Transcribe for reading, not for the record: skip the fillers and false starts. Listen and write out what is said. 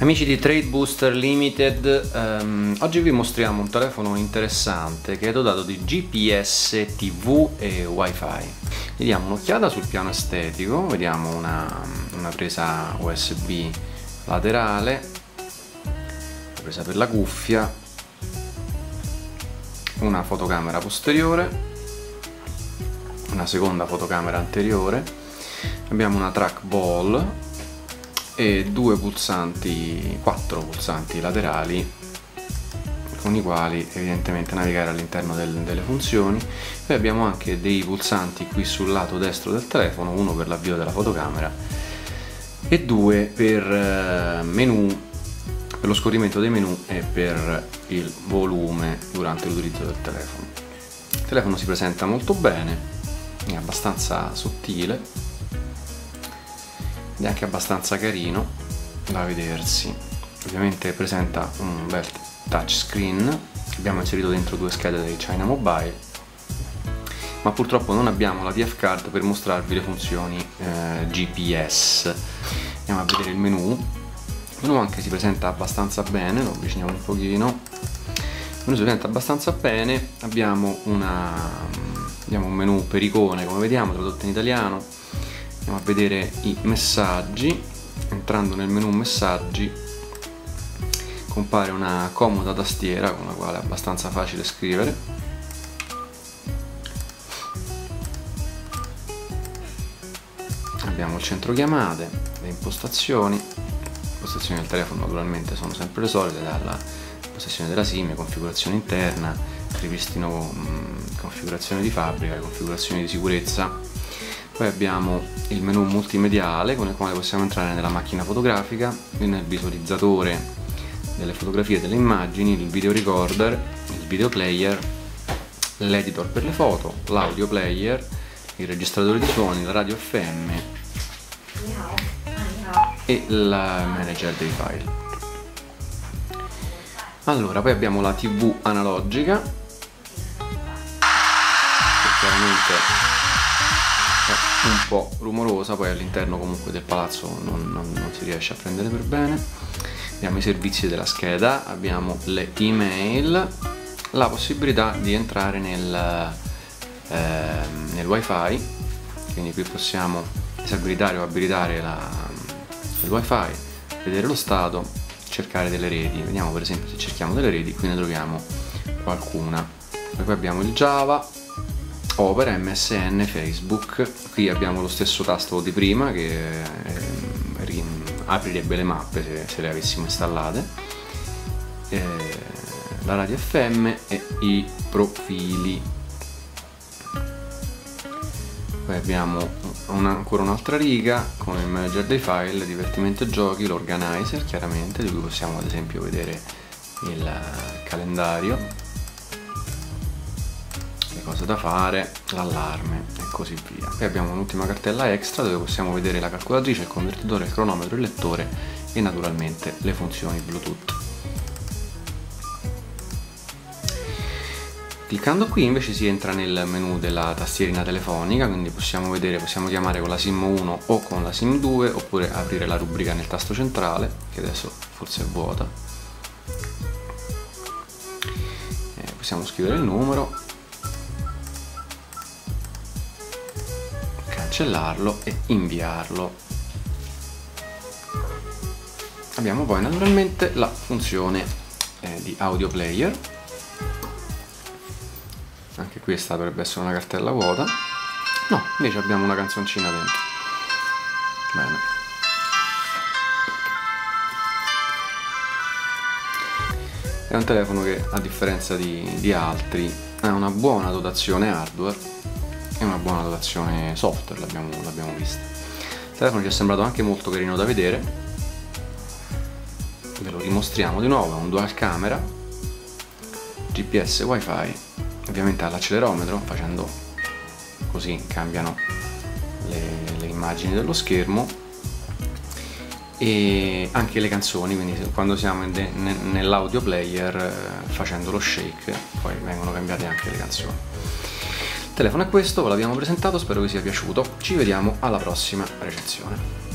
Amici di Trade Booster Limited, oggi vi mostriamo un telefono interessante che è dotato di GPS, TV e Wi-Fi. Gli diamo un'occhiata sul piano estetico, vediamo una presa USB laterale, una presa per la cuffia, una fotocamera posteriore, una seconda fotocamera anteriore, abbiamo una trackball e quattro pulsanti laterali con i quali evidentemente navigare all'interno delle funzioni. Poi abbiamo anche dei pulsanti qui sul lato destro del telefono, uno per l'avvio della fotocamera e due per menu, per lo scorrimento dei menu e per il volume durante l'utilizzo del telefono. Il telefono si presenta molto bene, è abbastanza sottile ed è anche abbastanza carino da vedersi. Ovviamente presenta un bel touchscreen, abbiamo inserito dentro due schede dei China Mobile, ma purtroppo non abbiamo la TF card per mostrarvi le funzioni GPS. Andiamo a vedere il menu. Il menu anche si presenta abbastanza bene, lo avviciniamo un pochino. Il menu si presenta abbastanza bene, abbiamo un menu per icone, come vediamo, tradotto in italiano. Andiamo a vedere i messaggi. Entrando nel menu messaggi compare una comoda tastiera con la quale è abbastanza facile scrivere. Abbiamo il centro chiamate, le impostazioni del telefono naturalmente sono sempre le solite, dalla impostazione della SIM, configurazione interna, ripristino, configurazione di fabbrica, configurazioni di sicurezza. Poi abbiamo il menu multimediale con il quale possiamo entrare nella macchina fotografica, nel visualizzatore delle fotografie e delle immagini, il video recorder, il video player, l'editor per le foto, l'audio player, il registratore di suoni, la radio FM e il manager dei file. Allora, poi abbiamo la TV analogica, che chiaramente un po' rumorosa, poi all'interno comunque del palazzo non si riesce a prendere per bene. Abbiamo i servizi della scheda, abbiamo le email, la possibilità di entrare nel wifi, quindi qui possiamo disabilitare o abilitare il wifi, vedere lo stato, cercare delle reti. Vediamo per esempio, se cerchiamo delle reti, qui ne troviamo qualcuna. Poi abbiamo il Java, Opera, MSN, Facebook. Qui abbiamo lo stesso tasto di prima che aprirebbe le mappe se le avessimo installate, la radio FM e i profili. Poi abbiamo ancora un'altra riga con il manager dei file, divertimento e giochi, l'organizer chiaramente, di cui possiamo ad esempio vedere il calendario, cose da fare, l'allarme e così via. Poi abbiamo un'ultima cartella extra dove possiamo vedere la calcolatrice, il convertitore, il cronometro, il lettore e naturalmente le funzioni Bluetooth. Cliccando qui invece si entra nel menu della tastierina telefonica, quindi possiamo chiamare con la SIM 1 o con la SIM 2, oppure aprire la rubrica nel tasto centrale, che adesso forse è vuota. Possiamo scrivere il numero, cancellarlo e inviarlo. Abbiamo poi naturalmente la funzione di audio player, anche questa dovrebbe essere una cartella vuota, no, invece abbiamo una canzoncina dentro. Bene. È un telefono che, a differenza di altri, ha una buona dotazione hardware e una buona dotazione software, l'abbiamo vista. Il telefono ci è sembrato anche molto carino da vedere, ve lo rimostriamo di nuovo. È un dual camera, GPS, wifi, ovviamente ha l'accelerometro, facendo così cambiano le immagini dello schermo, e anche le canzoni, quindi quando siamo nell'audio player, facendo lo shake poi vengono cambiate anche le canzoni. Il telefono è questo, ve l'abbiamo presentato, spero vi sia piaciuto, ci vediamo alla prossima recensione.